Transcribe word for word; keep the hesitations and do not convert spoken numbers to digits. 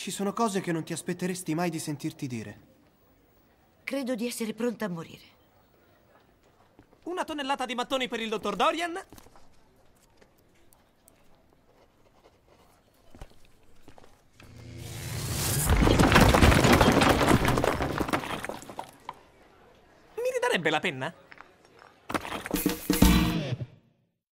Ci sono cose che non ti aspetteresti mai di sentirti dire. Credo di essere pronta a morire. Una tonnellata di mattoni per il dottor Dorian. Mi ridarebbe la penna?